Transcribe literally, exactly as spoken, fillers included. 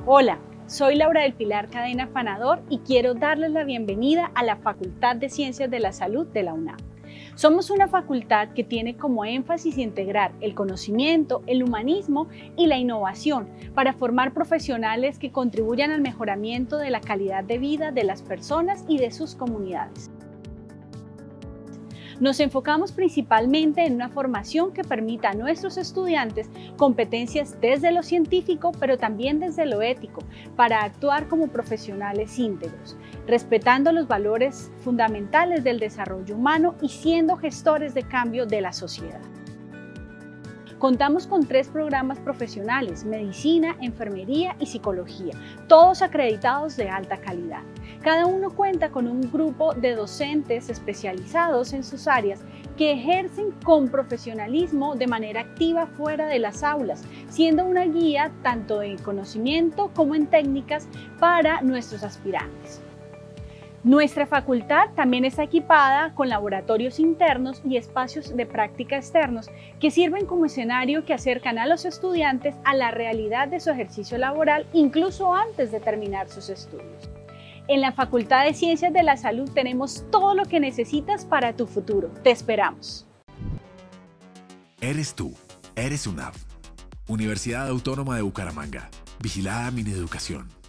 Hola, soy Laura del Pilar Cadena Fanador y quiero darles la bienvenida a la Facultad de Ciencias de la Salud de la UNAM. Somos una facultad que tiene como énfasis integrar el conocimiento, el humanismo y la innovación para formar profesionales que contribuyan al mejoramiento de la calidad de vida de las personas y de sus comunidades. Nos enfocamos principalmente en una formación que permita a nuestros estudiantes competencias desde lo científico, pero también desde lo ético, para actuar como profesionales íntegros, respetando los valores fundamentales del desarrollo humano y siendo gestores de cambio de la sociedad. Contamos con tres programas profesionales: medicina, enfermería y psicología, todos acreditados de alta calidad. Cada uno cuenta con un grupo de docentes especializados en sus áreas que ejercen con profesionalismo de manera activa fuera de las aulas, siendo una guía tanto en conocimiento como en técnicas para nuestros aspirantes. Nuestra facultad también está equipada con laboratorios internos y espacios de práctica externos que sirven como escenario que acercan a los estudiantes a la realidad de su ejercicio laboral incluso antes de terminar sus estudios. En la Facultad de Ciencias de la Salud tenemos todo lo que necesitas para tu futuro. Te esperamos. Eres tú, eres UNAV, Universidad Autónoma de Bucaramanga, vigilada Mineducación.